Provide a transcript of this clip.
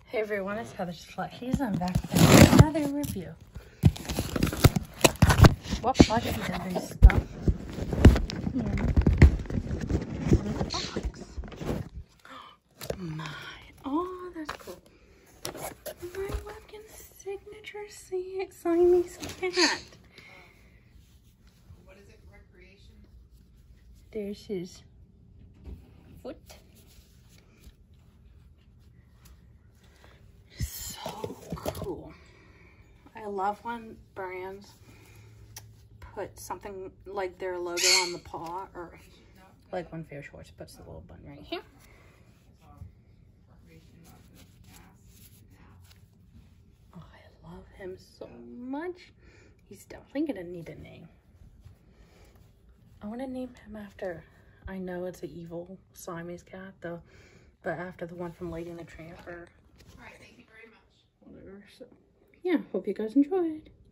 Hey everyone, it's Heather's Plushies. I'm back with another review. What plushie did they stuff in this box? My, oh, that's cool. My Webkinz signature Siamese cat. What is it, recreation? There's his foot. Cool. I love when brands put something like their logo on the paw, or like when Fair Schwartz puts the little button right here. Oh, I love him so much. He's definitely gonna need a name. I want to name him after, I know it's an evil Siamese cat though, but after the one from Lady and the Tramp or All right, thank you very much. whatever. So yeah, hope you guys enjoyed.